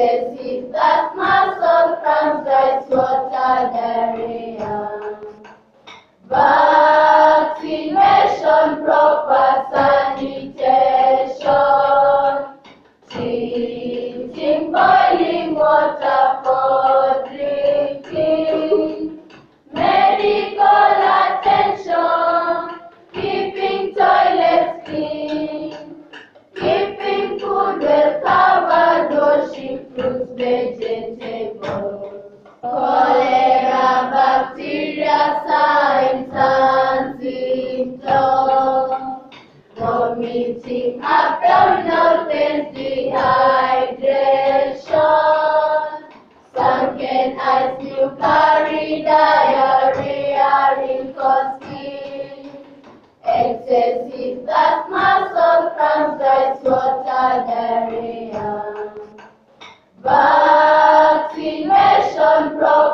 Excessive asthma, salt, cramps, dry water, diarrhea. Vaccination, proper sanitation, treating boiling water for drinking, medical attention, keeping toilets clean, keeping food well covered, washing fruits, vegetables. Cholera, bacteria, signs and symptoms. Vomiting, abdominal pain, dehydration. Sunken eyes, mucari, diarrhea, wrinkles, skin. Excessive asthma, salt, cramps, dry water, diarrhea. Vaccination, proper